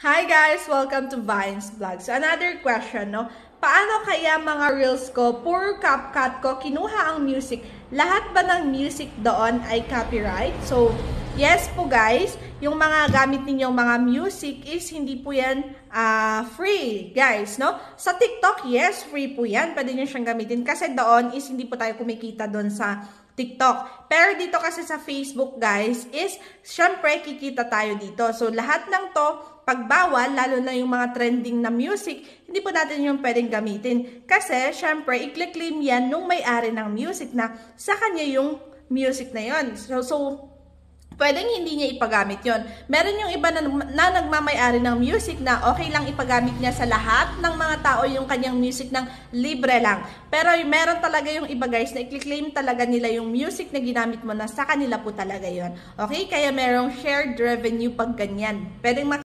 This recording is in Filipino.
Hi guys! Welcome to Vines Vlog. So another question, no? Paano kaya mga reels ko, puro CapCut ko, kinuha ang music? Lahat ba ng music doon ay copyright? So, yes po guys, yung mga gamit ninyong mga music is hindi po yan free, guys, no? Sa TikTok, yes, free po yan. Pwede nyo siyang gamitin kasi doon is hindi po tayo kumikita doon sa TikTok. Pero dito kasi sa Facebook, guys, is syempre kikita tayo dito. So, lahat ng to, pagbawal, lalo na yung mga trending na music, hindi po natin yung pwedeng gamitin. Kasi, syempre, i-claim yan nung may-ari ng music na sa kanya yung music na yon. So pwedeng hindi niya ipagamit yon. Meron yung iba na nagmamay-ari ng music na okay lang ipagamit niya sa lahat ng mga tao yung kanyang music ng libre lang. Pero meron talaga yung iba guys na i-claim talaga nila yung music na ginamit mo na sa kanila po talaga yon. Okay? Kaya merong shared revenue pag ganyan. Pwedeng